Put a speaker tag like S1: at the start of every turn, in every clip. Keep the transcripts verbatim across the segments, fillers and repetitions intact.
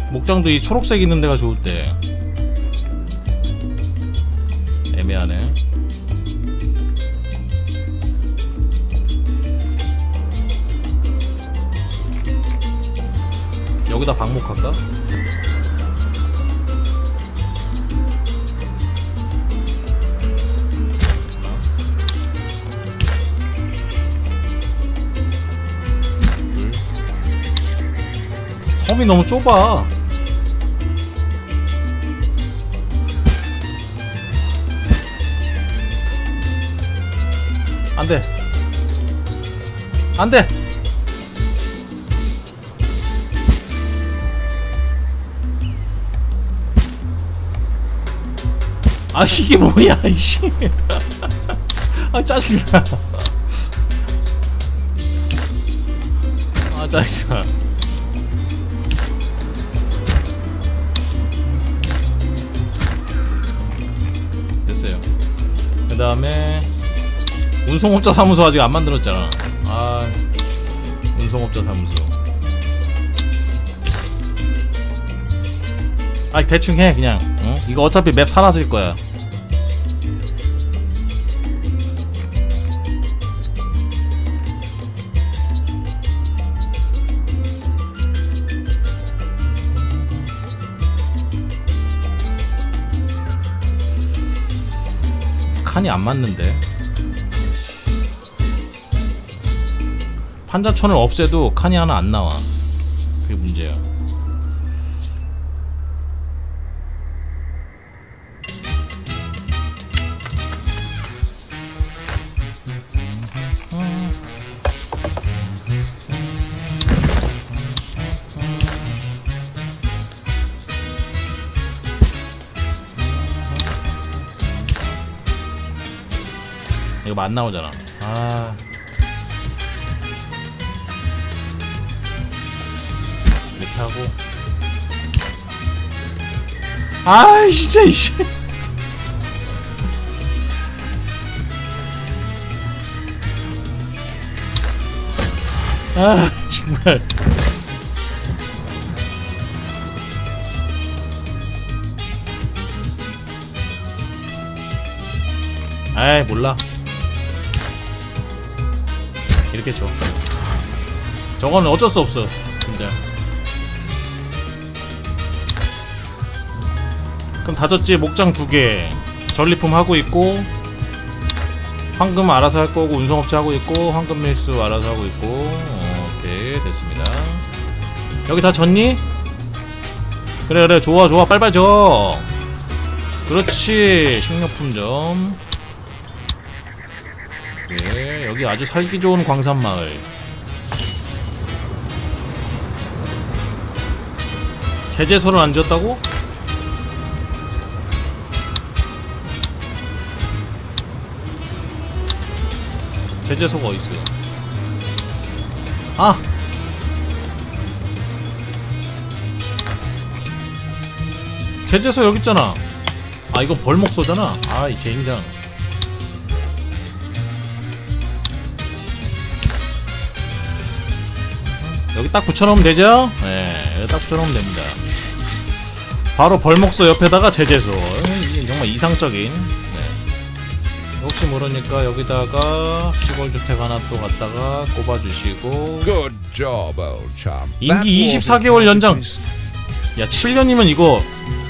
S1: 목장도 이 초록색 있는 데가 좋을 때. 애매하네. 여기다 방목할까? 섬이 너무 좁아. 안돼 안돼. 아 이게 뭐야 이씨. 아 짜증나. 아 짜증나. 됐어요. 그 다음에 운송업자 사무소 아직 안 만들었잖아. 아 운송업자 사무소. 아 대충 해 그냥. 응? 이거 어차피 맵 사라질 거야. 칸이 안 맞는데. 판자촌을 없애도 칸이 하나 안 나와. 그게 문제야. 이거 안 나오잖아. 아. 이렇게 하고. 아, 진짜 이씨. 아, 정말. 아이, 몰라. 이렇게 줘. 저거는 어쩔 수 없어 진짜. 그럼 다졌지. 목장 두개 전리품 하고 있고, 황금 알아서 할 거고, 운송업체 하고 있고, 황금 밀수 알아서 하고 있고. 어, 오케이 됐습니다. 여기 다 졌니? 그래 그래 좋아 좋아 빨빨 줘. 그렇지. 식료품점. 예, 여기 아주 살기 좋은 광산마을. 제재소를 안 지었다고? 제재소가 어딨어? 아! 제재소 여기 있잖아. 아 이거 벌목소잖아. 아 이 젠장. 여기 딱 붙여놓으면 되죠? 네, 여기 딱 붙여놓으면 됩니다. 바로 벌목소 옆에다가 제재소. 이게 정말 이상적인. 네. 혹시 모르니까 여기다가 시골주택 하나 또 갖다가 꼽아주시고.
S2: Good job, old chum.
S1: 임기 이십사 개월 연장. 야, 칠 년이면 이거.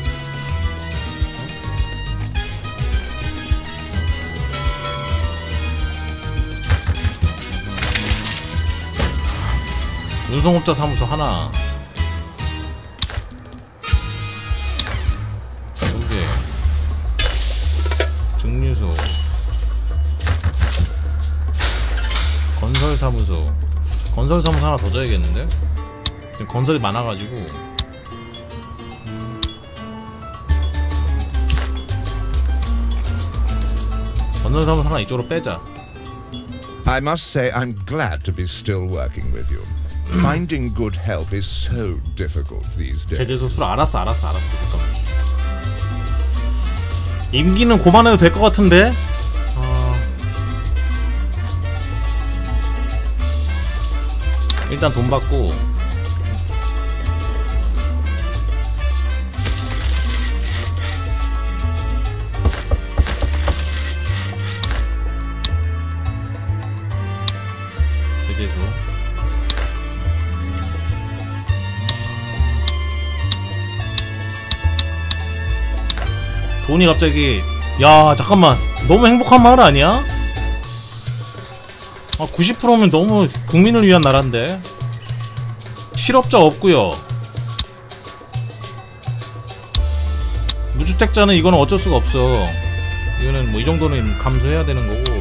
S1: 운송업자 사무소 하나. 두개. 증류소. 건설사무소. 건설사무소 하나 더 줘야겠는데? 지금 건설이 많아가지고. 건설사무소 하나 이쪽으로 빼자.
S2: I must say I'm glad to be still working with you. Finding good help is so difficult these days.
S1: 제재소 술 알았어 알았어 알았어. 잠깐만. 임기는 고만해도 될 것 같은데? 어... 일단 돈 받고. 배제소. 돈이 갑자기, 야 잠깐만, 너무 행복한 마을 아니야? 아 구십 퍼센트면 너무 국민을 위한 나라인데. 실업자 없고요. 무주택자는 이거는 어쩔 수가 없어. 이거는 뭐 이 정도는 감수해야 되는 거고.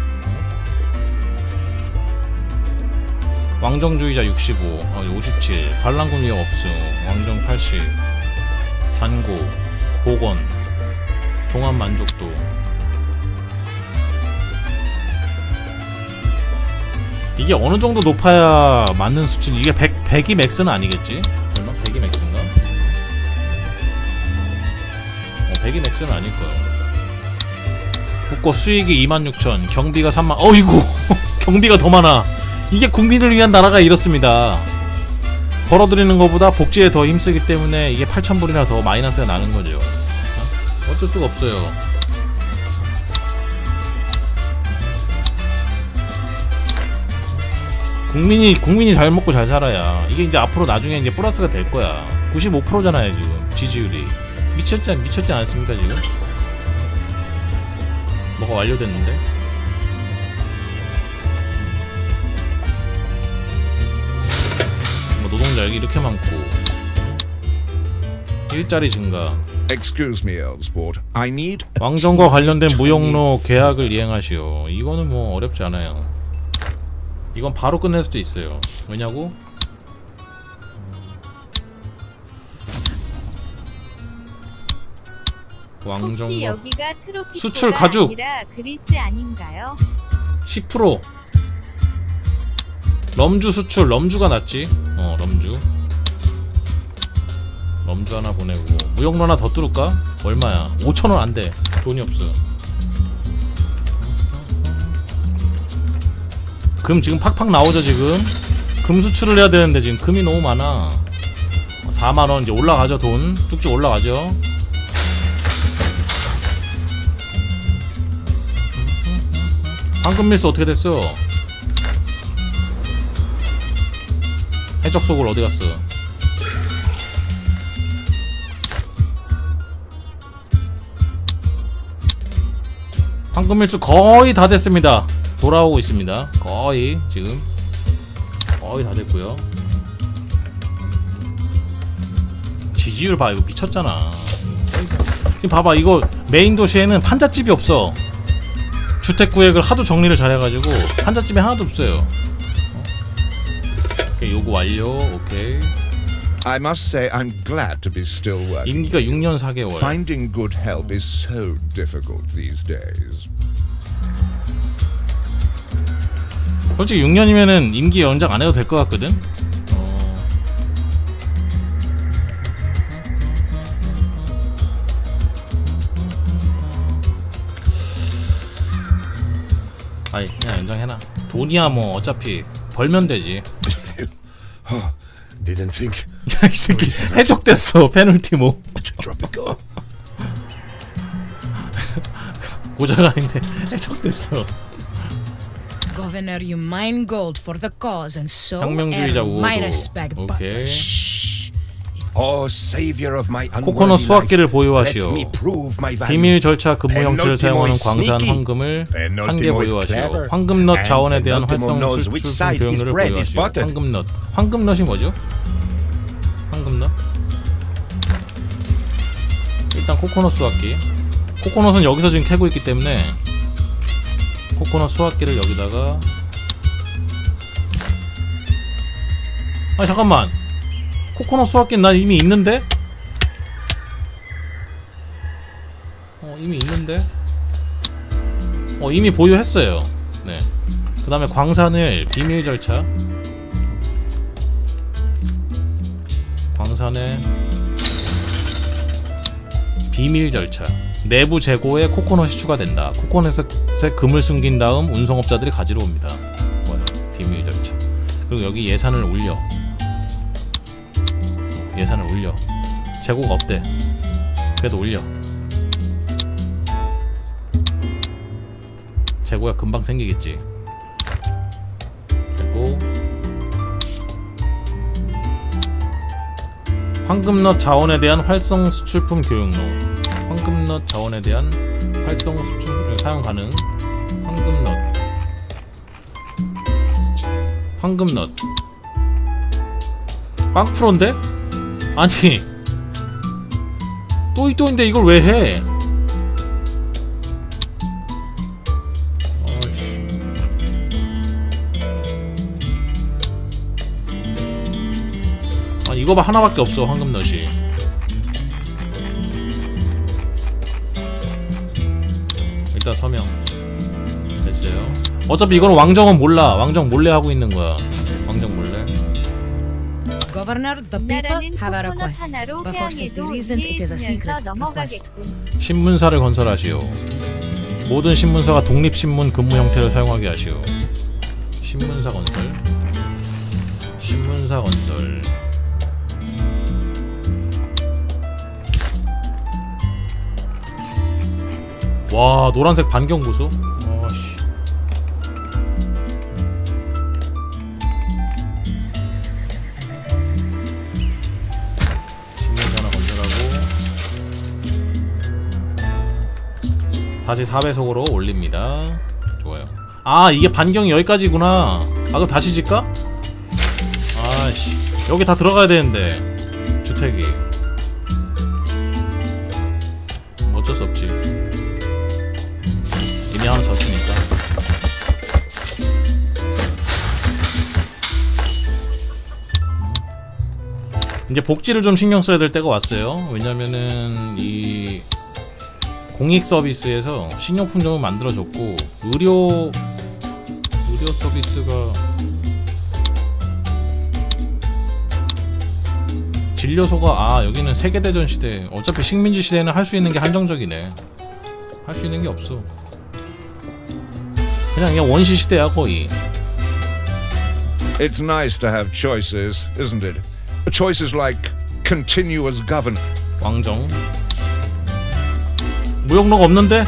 S1: 왕정주의자 육십오, 어, 오십칠, 반란군 위협 없음, 왕정 팔십, 잔고, 복원, 종합 만족도. 이게 어느 정도 높아야 맞는 수치? 이게 백, 백이 맥스는 아니겠지? 설마? 백이 맥스인가? 어, 백이 맥스는 아닐 거야. 국고 수익이 이만 육천, 경비가 삼만. 어이구! 경비가 더 많아. 이게 국민을 위한 나라가 이렇습니다. 벌어들이는 것보다 복지에 더 힘쓰기 때문에 이게 팔천 불이나 더 마이너스가 나는 거죠. 어? 어쩔 수가 없어요. 국민이 국민이 잘 먹고 잘 살아야 이게 이제 앞으로 나중에 이제 플러스가 될 거야. 구십오 퍼센트잖아요 지금 지지율이. 미쳤지 미쳤지 않습니까 지금? 뭐가 완료됐는데? 뭐 노동자 여기 이렇게 많고 일자리 증가.
S2: Excuse me, Elsport. I need
S1: 왕정과 관련된 무역로 계약을 이행하시오. 이거는 뭐 어렵지 않아요. 이건 바로 끝낼 수도 있어요. 왜냐고? 왕정과
S3: 혹시 여기가 트로피코가
S1: 수출 가죽
S3: 아니라 그리스 아닌가요?
S1: 십 퍼센트 럼주 수출. 럼주가 낫지. 어 럼주 럼주 하나 보내고 무역로 하나 더 뚫을까? 얼마야? 오천 원 안돼. 돈이 없어. 금 지금 팍팍 나오죠 지금. 금 수출을 해야 되는데 지금 금이 너무 많아. 사만 원 이제 올라가죠. 돈 쭉쭉 올라가죠. 황금밀수 어떻게 됐어? 해적속을 어디 갔어? 황금밀수 거의 다 됐습니다. 돌아오고 있습니다. 거의 지금 거의 다 됐고요. 지지율 봐. 이거 미쳤잖아. 지금 봐봐. 이거 메인 도시에는 판잣집이 없어. 주택구역을 하도 정리를 잘해가지고 판잣집이 하나도 없어요. 어? 오케이 요거 완료. 오케이.
S2: I must say I'm glad to be still working.
S1: 임기가 육 년 사 개월.
S2: Finding good help is so difficult these days.
S1: 솔직히 육 년이면은 임기 연장 안 해도 될 것 같거든? 어... 아이, 그냥 연장해놔. 돈이야, 뭐, 어차피. 벌면 되지.
S4: Oh, didn't think.
S1: 야, 이 새끼, 해적됐어, 페널티 뭐.
S4: Tropical.
S1: 고자가 아닌데, 해적됐어.
S5: Governor, you mine gold for the cause, and so
S1: 혁명주의자
S5: earn my
S1: 우호도.
S5: respect. But
S1: 오케이.
S4: Oh, savior of my
S1: 코코넛
S4: unworthy
S1: 수확기를
S4: life,
S1: 보유하시오.
S4: let me prove my value.
S1: 비밀 절차 근무 형태를
S4: Penultimo
S1: 사용하는
S4: is
S1: 광산
S4: sneaky.
S1: 황금을 한 개
S4: Penultimo is
S1: 보유하시오.
S4: clever.
S1: 황금넛 자원에
S4: And
S1: 대한
S4: Penultimo
S1: 활성
S4: knows
S1: 출-
S4: which
S1: 출품
S4: side his
S1: 교육률을
S4: bread is
S1: 보유하시오.
S4: buttered.
S1: 황금넛. 황금넛이 뭐죠? 황금넛? 일단 코코넛 수확기. 코코넛은 여기서 지금 캐고 있기 때문에 코코넛 수확기를 여기다가. 아 잠깐만. 코코넛 수확기는 난 이미 있는데? 어 이미 있는데? 어 이미 보유했어요. 네. 그 다음에 광산을 비밀 절차. 광산에 비밀 절차. 내부 재고에 코코넛이 추가된다. 코코넛에 금을 숨긴 다음 운송업자들이 가지러 옵니다. 뭐야? 비밀 절차. 그리고 여기 예산을 올려. 예산을 올려. 재고가 없대. 그래도 올려. 재고가 금방 생기겠지. 됐고 그리고 황금넛 자원에 대한 활성 수출품 교육로. 황금넛 자원에 대한 활성 수출 사용 가능. 황금넛. 황금넛. 빵프로인데? 아니 또이또인데 이걸 왜 해? 아니 이거 봐 하나밖에 없어 황금넛이. 일단 서명 됐어요. 어차피 이거는 왕정은 몰라. 왕정 몰래 하고 있는 거야. 왕정 몰래.
S5: Governor, the people
S3: 나라는
S5: have a
S3: 코코넛
S5: request.
S3: 하나로
S5: But for safety
S3: 회항해도
S5: reasons, it is a secret
S3: 이해해주면서
S5: request.
S3: 넘어가겠군.
S1: 신문사를 건설하시오. 모든 신문사가 독립신문 근무 형태를 사용하게 하시오. 신문사 건설. 신문사 건설. 와 노란색 반경 보소. 아씨. 신문사 하나 건설하고 다시 사 배속으로 올립니다. 좋아요. 아 이게 반경이 여기까지구나. 아 그럼 다시 짓까? 아씨 여기 다 들어가야 되는데 주택이. 어쩔 수 없지. 이미 하나 졌으니까. 이제 복지를 좀 신경 써야 될 때가 왔어요. 왜냐면은 이 공익 서비스에서 식료품점을 만들어줬고 의료 의료 서비스가 진료소가 아 여기는 세계대전 시대. 어차피 식민지 시대는 할 수 있는 게 한정적이네. 할 수 있는 게 없어. 그냥 그냥 원시 시대야 거의.
S2: It's nice to have choices, isn't it? Choices like continuous government.
S1: 왕정. 무역로가 없는데?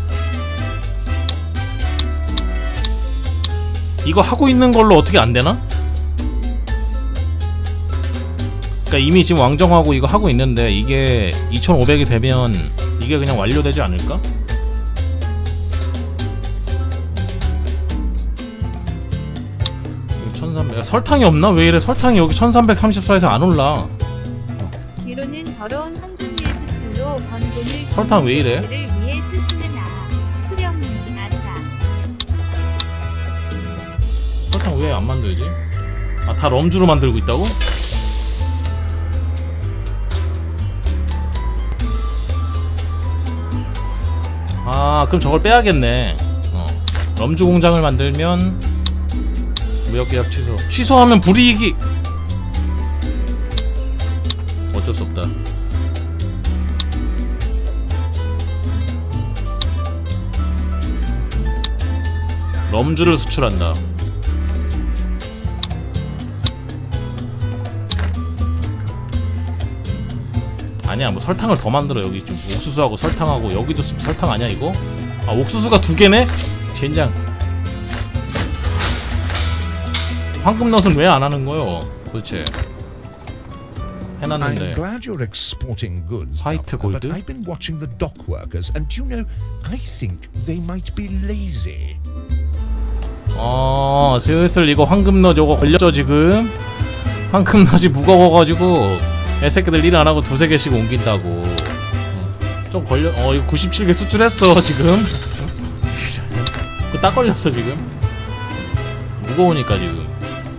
S1: 이거 하고 있는 걸로 어떻게 안 되나? 그러니까 이미 지금 왕정하고 이거 하고 있는데 이게 이천오백이 되면 이게 그냥 완료되지 않을까? 천삼백. 설탕이 없나? 왜 이래? 설탕이 여기 천삼백삼십사에서 안 올라.
S3: 뒤로는 더러운 황금밀 수출로 번 돈을
S1: 설탕 왜 이래?
S3: 를 위해 쓰시는 아 수령 아사.
S1: 설탕 왜 안 만들지? 아, 다 럼주로 만들고 있다고? 아, 그럼 저걸 빼야겠네. 어. 럼주 공장을 만들면 무역계약 취소. 취소하면 불이익이. 어쩔 수 없다. 럼주를 수출한다. 아니야, 뭐 설탕을 더 만들어. 여기 좀 옥수수하고 설탕하고. 여기도 설탕 아니야 이거? 아, 옥수수가 두 개네? 젠장. 황금넛은 왜 안 하는 거요? 도대체. 해놨는데.
S2: I'm glad you're exporting goods,
S1: 화이트
S2: Governor,
S1: 골드?
S2: but I've been watching the dock workers, and do you know, I think they might be lazy.
S1: 어, 슬슬 이거 황금넛 요거 걸렸죠 지금? 황금넛이 무거워가지고 애새끼들 일 안하고 두세 개씩 옮긴다고. 어, 좀 걸려. 어, 이거 구십칠 개 수출했어 지금. 그거 딱 걸렸어 지금. 무거우니까 지금.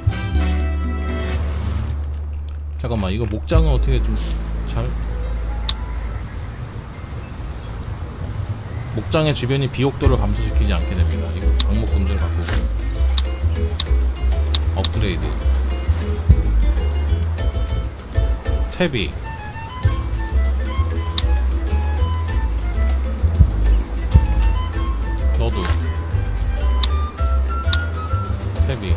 S1: 잠깐만, 이거 목장은 어떻게 좀 잘. 목장의 주변이 비옥도를 감소시키지 않게 됩니다. 이거 방목 금지를 바꾸고. 업그레이드. 탭이. 너도. 탭이.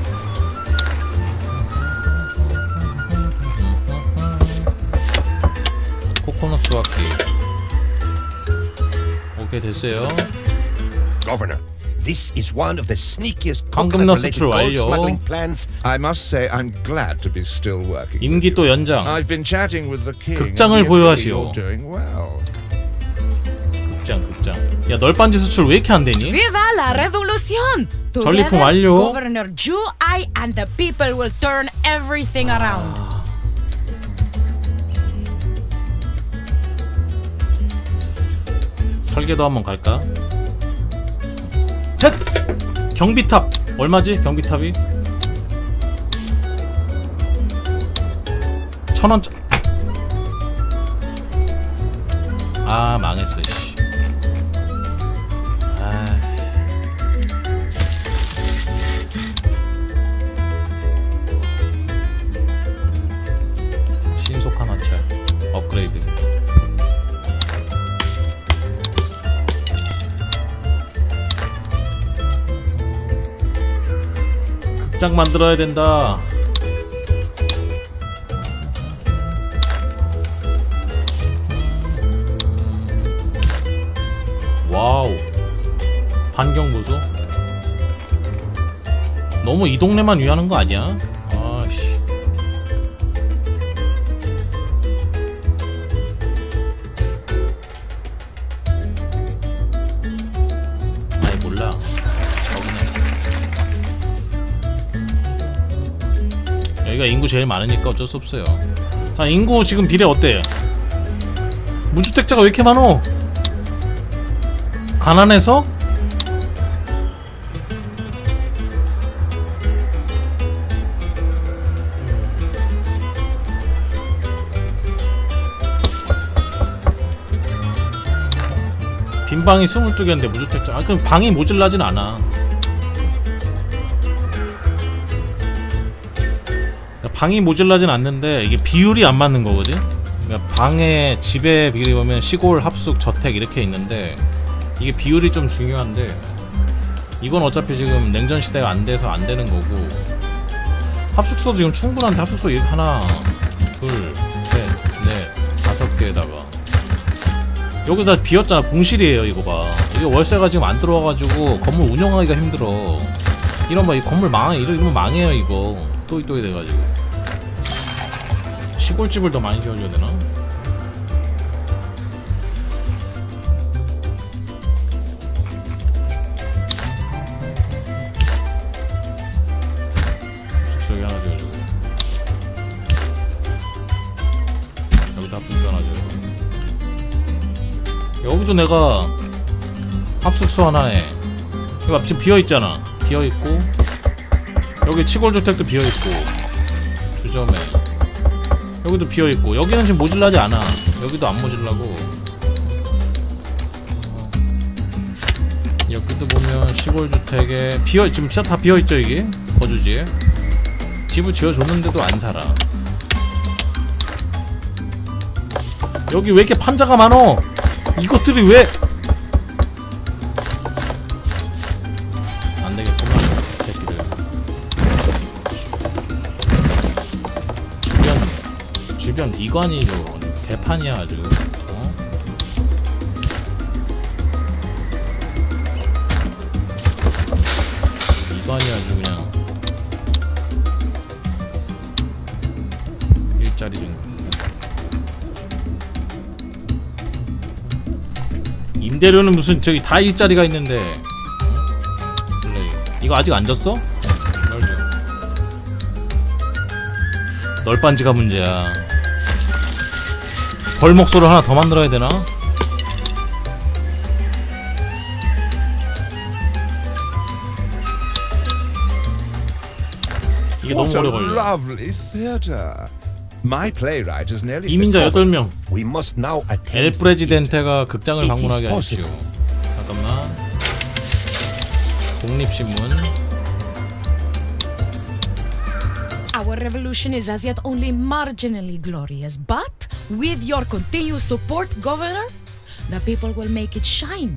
S1: 코코넛 수확기. 오케이, 됐어요.
S4: Governor, This is one of the sneakiest
S1: 황금넛
S4: coconut-related
S1: 수출
S4: gold
S1: 완료.
S4: smuggling plans.
S2: I must say I'm glad to be still working with
S1: 임기
S2: you.
S1: 또 연장.
S2: I've been chatting with the king.
S1: 극장을
S2: and he agreed
S1: 보유하시오.
S2: you're doing well.
S1: 극장 극장. 야 널빤지 수출 왜 이렇게 안 되니?
S5: Viva la revolution!
S1: 전리품
S5: Together,
S1: 완료.
S5: Governor Zhu Ai and the people will turn everything around.
S1: 설계도 한번 갈까? 셋! 경비탑 얼마지? 경비탑이? 천원짜 아 망했어 씨. 아 신속한 하차 업그레이드 극장 만들어야 된다. 와우 반경 보소. 너무 이 동네만 위하는 거 아니야? 아씨. 아이 몰라. 저기네. 여기가 인구 제일 많으니까 어쩔 수 없어요. 자 인구 지금 비례 어때? 무주택자가 왜 이렇게 많어? 가난해서? 빈방이 스물두 개인데 무주택자 아 그럼 방이 모질라진 않아. 방이 모질라진 않는데 이게 비율이 안 맞는 거거든? 그러니까 방에 집에 비례 보면 시골, 합숙, 저택 이렇게 있는데 이게 비율이 좀 중요한데 이건 어차피 지금 냉전 시대가 안 돼서 안 되는 거고 합숙소 지금 충분한데 합숙소 이렇게 하나, 둘, 셋, 넷, 다섯 개에다가 여기 다 비었잖아. 봉실이에요 이거 봐. 이게 월세가 지금 안 들어와가지고 건물 운영하기가 힘들어. 이런 봐 이 건물 망해. 이러면 망해요 이거. 또이 또이 돼가지고 시골집을 더 많이 지어줘야 되나? 숙소에 하나 지어주고 여기도 합숙소 하나 지어주고 여기도 내가 합숙소 하나에 이거 지금 비어있잖아. 비어있고 여기 치골주택도 비어있고 주점에 여기도 비어있고 여기는 지금 모질라지 않아. 여기도 안 모질라고 여기도 보면 시골주택에 비어 지금 진짜 다 비어있죠. 이게 거주지에 집을 지어줬는데도 안 살아. 여기 왜 이렇게 판자가 많어? 이것들이 왜 안되겠구만 이 새끼들. 주변 주변 이관이 개판이야 아주. 어? 이관이 아주 그냥 일자리 좀 임대료는 무슨 저기 다 일자리가 있는데 플레이 이거 아직 안 졌어? 널죠. 널빤지가 문제야. 벌목소를 하나 더 만들어야 되나? 이게 너무
S2: What a
S1: 오래 걸려.
S2: lovely theater. My playwright is nearly
S1: 이민자 여덟 명.
S4: We must now attend
S1: 엘 프레지덴테가 극장을
S4: It is
S1: 방문하게 하시오.
S4: possible.
S1: 잠깐만. 독립신문.
S5: Our revolution is as yet only marginally glorious, but with your continued support, Governor, the people will make it shine.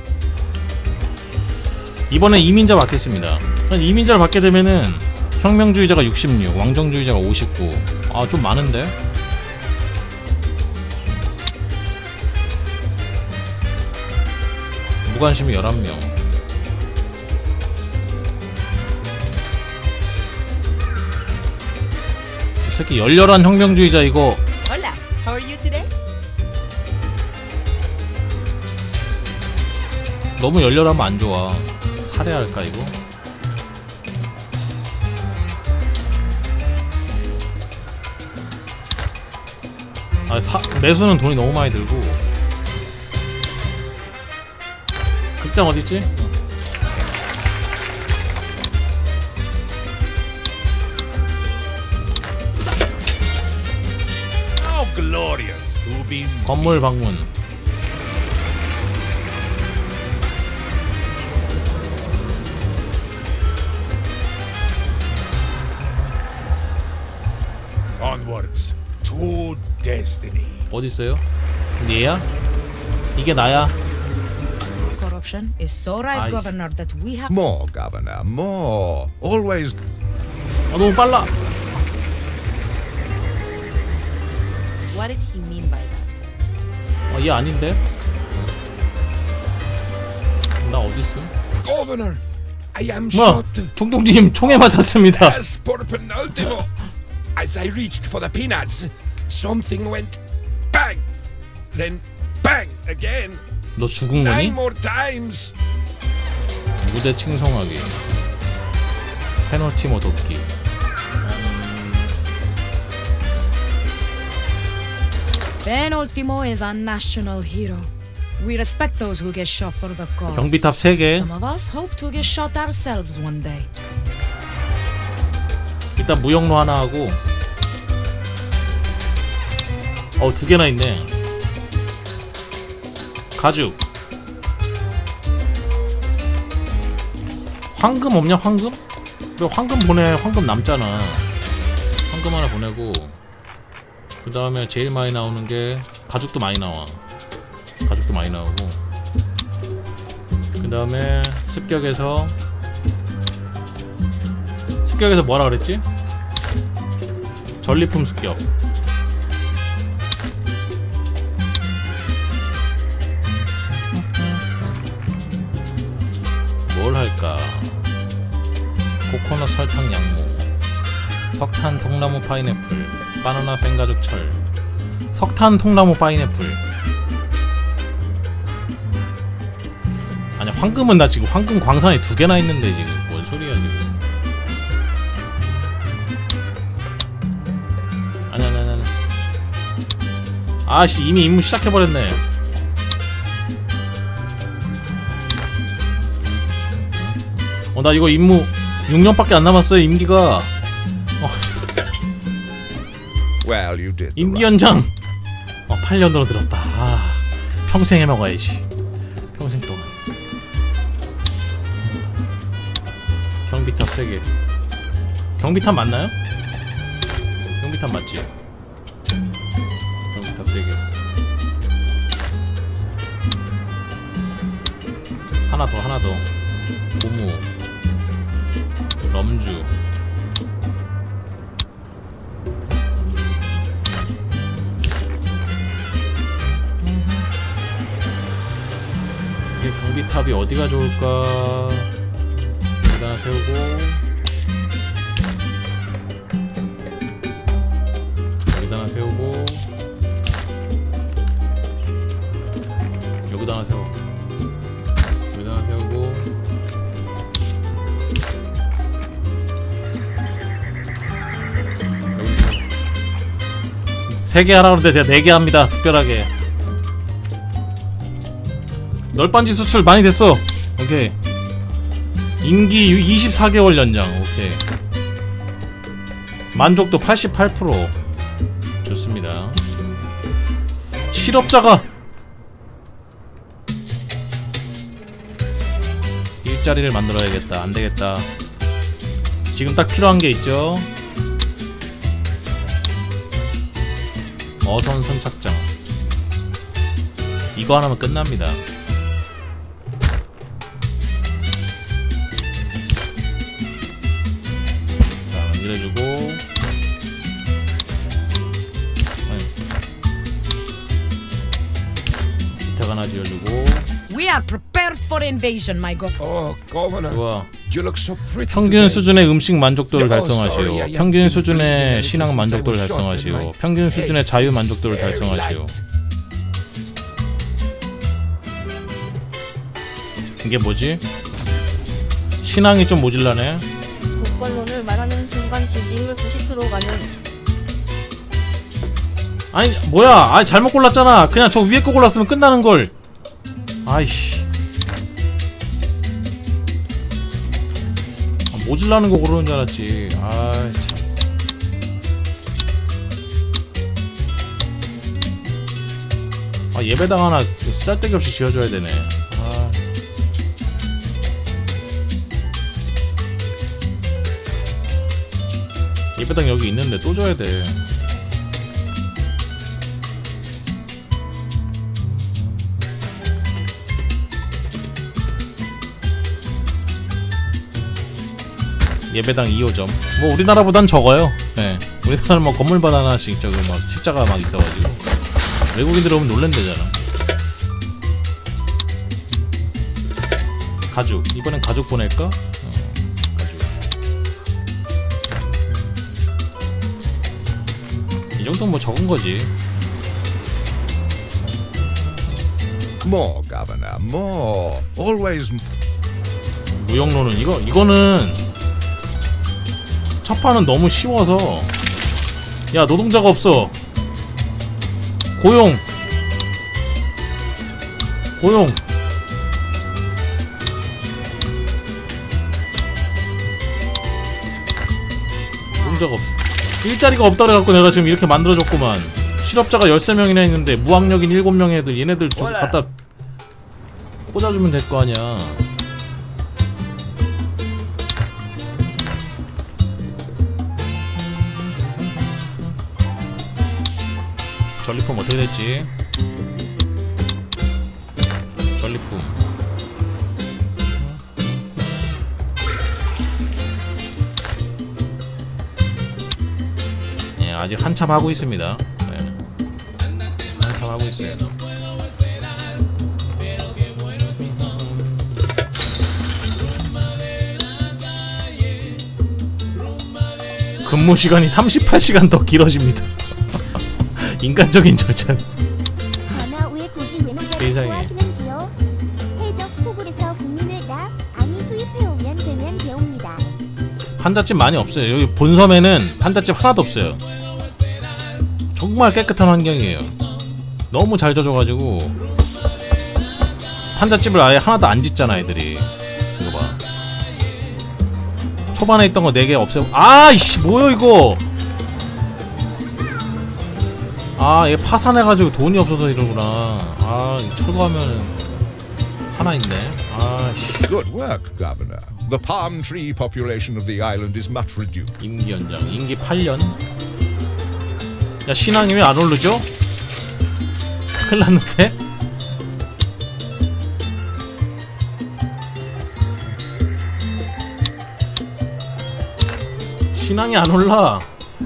S1: 이번에 이민자 받겠습니다. 이민자를 받게 되면은 혁명주의자가 육십육, 왕정주의자가 오십구. 아, 좀 많은데? 무관심이 열한 명. 새끼 열렬한 혁명주의자 이거.
S5: Hola, how are you today?
S1: 너무 열렬하면 안 좋아. 살해할까 이거? 아, 사, 매수는 돈이 너무 많이 들고. 극장 어딨지?
S4: How glorious to be
S1: 건물 방문.
S4: onwards to destiny.
S1: 어딨어요? 얘야? 이게 나야?
S5: Corruption is so rife,
S1: Ay.
S5: Governor, that we have
S2: More, Governor, more. Always
S1: 아 너무 빨라.
S5: What did he mean by that?
S1: 아, 얘 아닌데? 나 어딨음?
S4: Governor, I am
S1: 뭐야?
S4: shot
S1: 중동님 총에 맞았습니다.
S4: as por penultimo. As I reached for the peanuts, something went bang, then bang again.
S1: 너 죽은
S4: Nine
S1: 거니?
S4: more times.
S1: 무대 칭송하기. 페널티모 돕기.
S5: Penultimo is a national hero. We respect those who get shot for the cause.
S1: 경비탑 세 개.
S5: Some of us hope to get shot ourselves one day.
S1: 일단 무역로 하나 하고. 어, 두 개나 있네. 가죽. 황금 없냐, 황금? 그래, 황금 보내. 황금 남잖아. 황금 하나 보내고. 그 다음에 제일 많이 나오는 게 가죽도 많이 나와. 가죽도 많이 나오고. 그 다음에 습격에서 습격에서 뭐라 그랬지? 전리품 습격. 뭘 할까? 코코넛 설탕 양모, 석탄 통나무 파인애플, 바나나 생가죽 철. 석탄 통나무 파인애플. 아니 황금은 나 지금 황금 광산이 두 개나 있는데 지금 뭔 소리야 지금. 아니 아니 아니 아니. 아씨 이미 임무 시작해버렸네. 어 나 이거 임무 육 년밖에 안 남았어요 임기가. 어.
S2: well, you did. the
S1: 임기
S2: right
S1: 연장. 어 팔 년으로 들었다. 아 평생 해먹어야지. 평생 동안. 경비탑 세 개. 경비탑 맞나요? 경비탑 맞지? 경비탑 세 개. 하나 더 하나 더. 고무. 럼주. 이게 경비탑이 어디가 좋을까? 여기다 하나 세우고 여기다 하나 세우고 여기다 하나 세워 여기다 하나 세우고 여기 세 개 하라 그러는데 제가 네 개 합니다. 특별하게. 널빤지 수출 많이 됐어. 오케이. 임기 이십사 개월 연장. 오케이. 만족도 팔십팔 퍼센트. 좋습니다. 실업자가 일자리를 만들어야겠다. 안되겠다. 지금 딱 필요한 게 있죠. 어선 선착장. 이거 하나면 끝납니다. 해주고 주택 하나 지어주고.
S5: We are prepared for invasion, my god.
S4: Oh, Governor,
S1: 좋아.
S4: You look so pretty
S1: 평균
S4: today.
S1: 수준의 음식 만족도를
S4: Oh, sorry,
S1: 달성하시오.
S4: I have
S1: 평균
S4: been
S1: 수준의
S4: breathing
S1: 신앙
S4: since I
S1: 만족도를
S4: was shot and
S1: 달성하시오.
S4: my
S1: 평균 수준의
S4: head
S1: 자유
S4: is
S1: 만족도를
S4: very
S1: 달성하시오.
S4: light.
S1: 이게 뭐지? 신앙이 좀 모질라네.
S6: 국권론을 말하는 순간 지지율 구십 퍼센트 가는
S1: 아니 뭐야? 아 잘못 골랐잖아. 그냥 저 위에 거 골랐으면 끝나는 걸. 아이씨. 아, 모질라는 거 고르는 줄 알았지. 아 참. 아 예배당 하나 쌀데기 없이 지어줘야 되네. 아. 예배당 여기 있는데 또 줘야 돼. 예배당 이 호점. 뭐 우리나라보단 적어요. 네. 우리나라는 뭐 건물마다 하나씩 저기 막 십자가 막 있어가지고 외국인들 오면 놀랜대잖아. 가죽. 이번엔 가죽 보낼까? 어, 가죽. 이 정도는 뭐 적은 거지.
S2: More, Governor, more. Always.
S1: 무역로는 이거 이거는 첫 판은 너무 쉬워서. 야 노동자가 없어. 고용 고용 노동자가 없어. 일자리가 없다 그래갖고 내가 지금 이렇게 만들어줬구만. 실업자가 열세 명이나 있는데 무학력인 일곱 명 애들 얘네들 좀 갖다 꽂아주면 될 거 아니야. 전리품 어떻게 됐지? 전리품 예, 아직 한참 하고 있습니다. 예. 한참 하고 있어요. 근무 시간이 삼십팔 시간 더 길어집니다. 인간적인 절찬.
S7: 전하 왜 굳이 외노자를
S1: 세상에.
S7: 좋아하시는지요? 해적 소굴에서 국민을 나 아니 수입해오면 되면 배웁니다.
S1: 판잣집 많이 없어요. 여기 본섬에는 판잣집 하나도 없어요. 정말 깨끗한 환경이에요. 너무 잘 져줘가지고 판잣집을 아예 하나도 안 짓잖아 애들이. 이거 봐. 초반에 있던 거 네 개 없애고. 아이씨 뭐야 이거. 아, 얘 파산해가지고 돈이 없어서 이러구나. 아, 철거하면은 하나 있네. 아, 씨.
S2: Good work, Governor. The palm tree population of the island is much reduced.
S1: 임기 연장. 임기 팔 년. 야, 신앙이 왜 안 오르죠? 큰일 났는데? 신앙이 안 올라.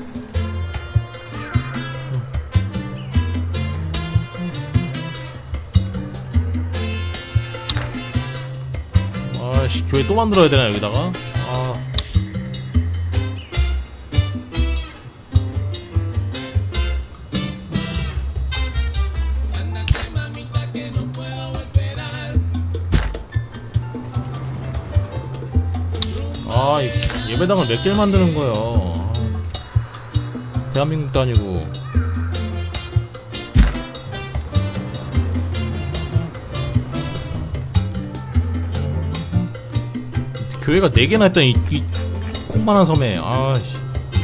S1: 아씨, 교회 또 만들어야 되나 여기다가? 아. 아, 이 예배당을 몇 개를 만드는 거예요. 아, 대한민국도 아니고. 교회가 네 개나 했더니 이, 이 콩만한 섬에. 아씨.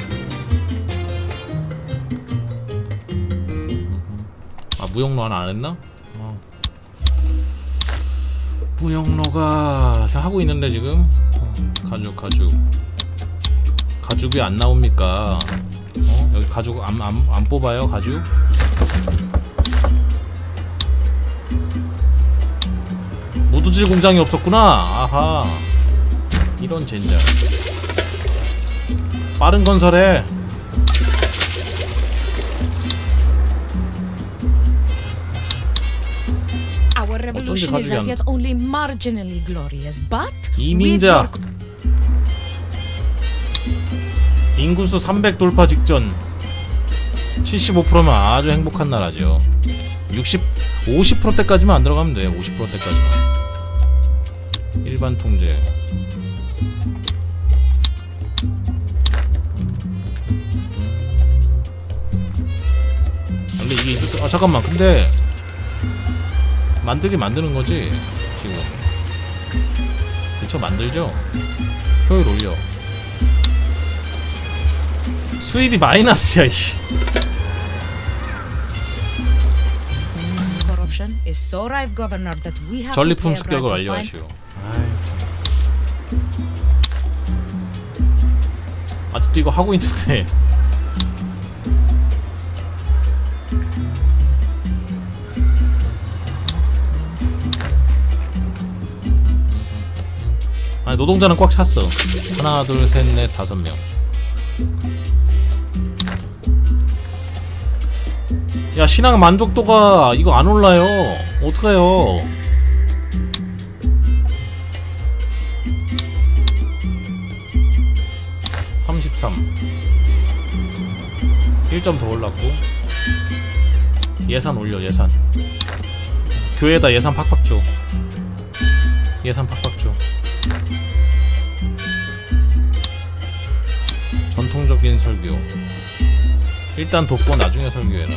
S1: 아, 무역로 하나 안 했나? 아. 무역로가 하고 있는데 지금. 가죽 가죽 가죽이 안 나옵니까? 어? 여기 가죽 안, 안, 안 뽑아요 가죽? 무드질 공장이 없었구나. 아하, 이런 젠장. 빠른 건설해.
S5: Our revolution is as yet only marginally glorious, but
S1: 이민자.
S5: with your
S1: 인구수 삼백 돌파 직전. 칠십오 퍼센트면 아주 행복한 나라죠. 육십, 오십 퍼센트대까지만 안 들어가면 돼. 오십 퍼센트대까지만. 일반 통제. 원래 이게 있었어. 아 잠깐만. 근데 만들게 만드는 거지 지금. 그쵸, 만들죠. 효율 올려. 수입이 마이너스야 이씨.
S5: Corruption is so rife, Governor, that we have to
S1: 전리품
S5: pay
S1: 습격을
S5: right to
S1: 완료하시오. 아이 참. 아직도 이거 하고 있는데. 아니 노동자는 꽉 찼어. 하나 둘 셋 넷 다섯 명. 야 신앙 만족도가 이거 안 올라요. 어떡해요. 삼십삼. 일 점 더 올랐고. 예산 올려. 예산 교회에다 예산 팍팍 줘. 예산 팍팍 줘. 전통적인 설교. 일단 돕고 나중에 설교해라.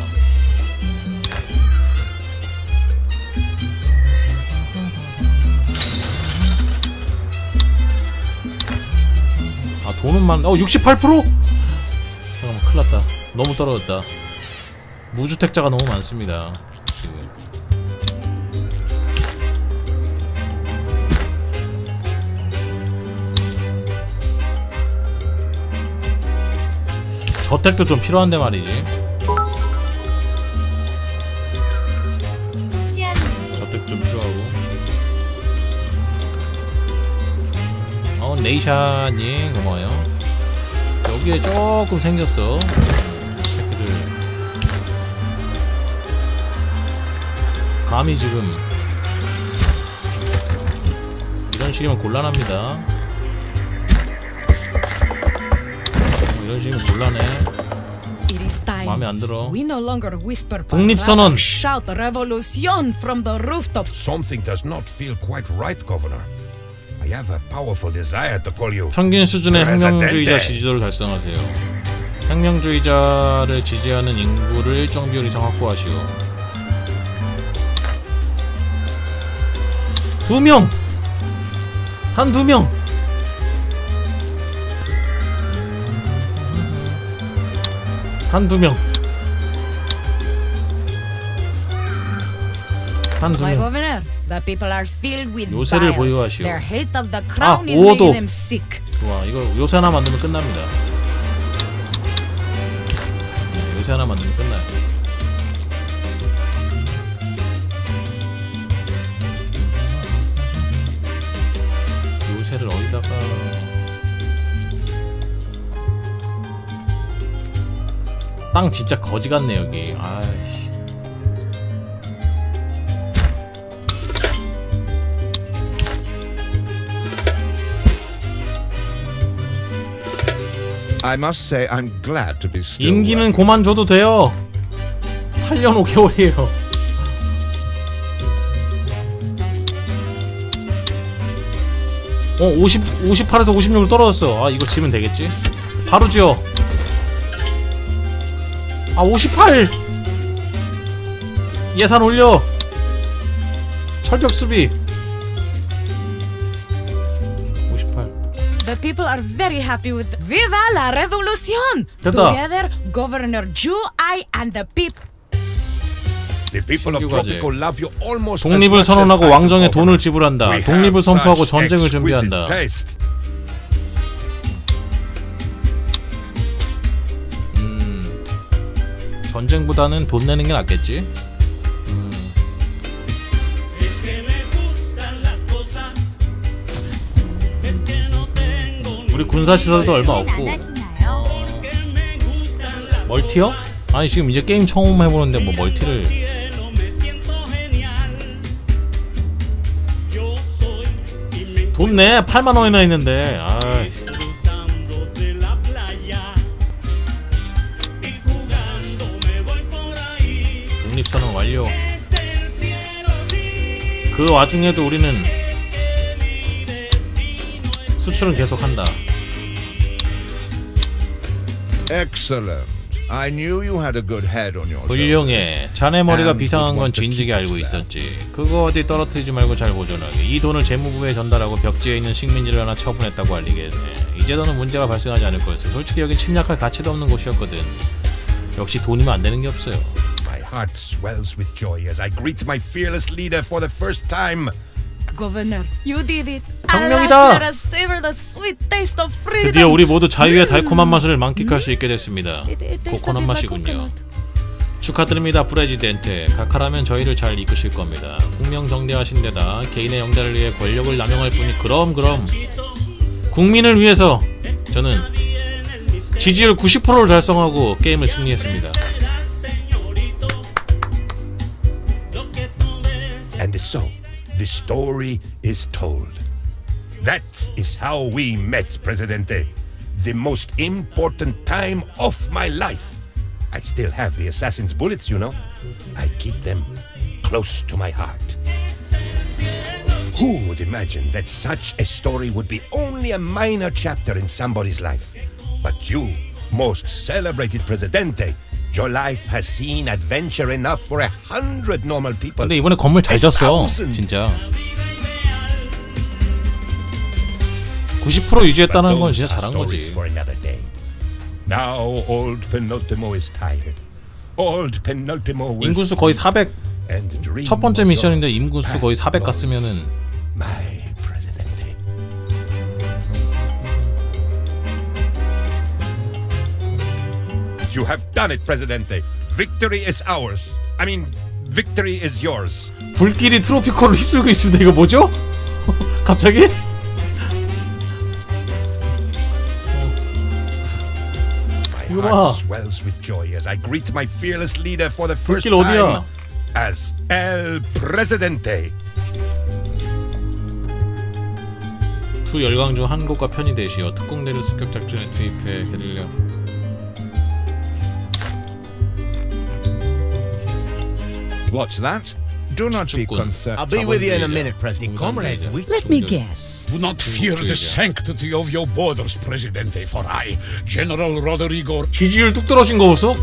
S1: 아 돈은 많.. 어 육십팔 퍼센트?! 잠깐만 큰일났다. 너무 떨어졌다. 무주택자가 너무 많습니다 지금. 저택도 좀 필요한데 말이지. 저택 좀 필요하고. 어 네이샤님 고마워요. 여기에 조금 생겼어 새끼들. 감히 지금 이런 식이면 곤란합니다. 이런 식이면 곤란해. 마음에 안 들어.
S5: We no longer whisper,
S1: 독립선언.
S5: shout revolution from the rooftops.
S4: Something does not feel quite right, Governor. I have a powerful desire to call you
S1: 평균 수준의 혁명주의자
S4: Presidente.
S1: 지지도를 달성하세요. 혁명주의자를 지지하는 인구를 일정 비율 이상 확보하시오. 두 명! 한 두 명! 한 두 명. 한 두
S5: My
S1: 명.
S5: governor, the people are filled with
S1: 요새를
S5: bile.
S1: 보유하시오.
S5: Their hate of the crown is
S1: 오도.
S5: making them sick.
S1: 좋아. 이거 요새 하나 만들면 끝납니다. 네, 요새 하나 만들면 끝나요. 요새를 어디다가 땅 진짜 거지 같네 여기. 아이씨.
S2: I must say I'm glad to be still
S1: 임기는
S2: working.
S1: 고만 줘도 돼요. 팔 년 오 개월이에요. 어 오십, 오십팔에서 오십육으로 떨어졌어. 아 이거 지면 되겠지? 바로 지어. 아 오십팔! 예산 올려. 철벽 수비. 오십팔.
S5: The people are very happy with Viva la revolution!
S1: 됐다.
S5: Together, Governor Zhu, I and the people.
S4: The people of
S1: 신규과제.
S4: Tropical love you almost as
S1: 독립을
S4: much as
S1: 선언하고
S4: I do,
S1: 왕정에
S4: Governor.
S1: 돈을 지불한다.
S4: We
S1: 독립을
S4: have
S1: 선포하고
S4: such
S1: 전쟁을
S4: exquisite
S1: 준비한다.
S4: taste.
S1: 음, 전쟁보다는 돈 내는 게 낫겠지? 음. 우리 군사시설도 얼마 없고.
S3: 안 하시나요?
S1: 멀티요? 아니 지금 이제 게임 처음 해보는데 뭐 멀티를. 돈 내! 팔만 원이나 있는데. 아이. 완료. 그 와중에도 우리는 수출은 계속한다.
S2: Excellent. I knew you had a good head on your
S1: 훌륭해. 자네 머리가 비상한 건 진즉에 알고 있었지. 그거 어디 떨어뜨리지 말고 잘 보존하게. 이 돈을 재무부에 전달하고 벽지에 있는 식민지를 하나 처분했다고 알리겠네. 이제 너는 문제가 발생하지 않을 거였어. 솔직히 여긴 침략할 가치도 없는 곳이었거든. 역시 돈이면 안 되는 게 없어요.
S4: My heart swells with joy as I greet my fearless leader for the first time.
S5: Governor, you did it.
S1: 혁명이다.
S5: At last let us savor the sweet taste of freedom.
S1: 드디어 우리 모두 자유의 달콤한 맛을 만끽할 수 있게 됐습니다.
S5: It, it tastes a
S1: 코코넛
S5: bit like
S1: 맛이군요.
S5: coconut.
S1: 축하드립니다, 프레지덴테. 각하라면 저희를 잘 이끄실 겁니다. 국명정대하신 데다 개인의 영달을 위해 권력을 남용할 뿐이. 그럼 그럼 국민을 위해서 저는 지지율 구십 퍼센트를 달성하고 게임을 승리했습니다.
S4: And so, the story is told. That is how we met, Presidente. The most important time of my life. I still have the assassin's bullets, you know. I keep them close to my heart. Who would imagine that such a story would be only a minor chapter in somebody's life? But you, most celebrated Presidente, your life has seen adventure enough for a hundred normal people.
S1: 근데 이번에 건물 잘
S4: A
S1: 졌어.
S4: thousand.
S1: 진짜 구십 퍼센트 유지했다는 건
S4: But
S1: 진짜
S4: those are
S1: 잘한
S4: stories
S1: 거지.
S4: for another day. Now old Penultimo is tired. Old Penultimo will
S1: 인구수 거의 사백.
S4: and dream
S1: 첫 번째
S4: of
S1: 미션인데
S4: your
S1: 인구수 거의
S4: past
S1: 사백
S4: glories.
S1: 갔으면은
S4: My Presidente. You have done it, Presidente. Victory is ours. I mean, victory is yours.
S1: 불길이 트로피컬을 휩쓸고 있습니다. 이거 뭐죠? 갑자기?
S4: My
S1: 이거 봐.
S4: heart swells with joy as I greet my fearless leader for the first
S1: 불길 어디야?
S4: time as El Presidente.
S1: 두 열강 중 한 곳과 편이 되시어 특공대를 습격 작전에 투입해 게릴라.
S2: What's that? Do not be
S1: Chukun.
S2: concerned.
S8: I'll be with you in a minute,
S1: 공산주의자.
S8: President. Comrades, we...
S5: Let me guess.
S9: Do not fear the sanctity of your borders, Presidente, for I, General Rodrigo...
S1: 지지율 뚝 떨어진 거 보소?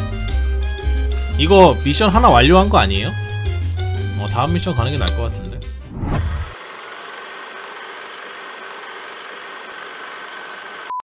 S1: 이거 미션 하나 완료한 거 아니에요? 어, 다음 미션 가는 게 나을 것 같은데.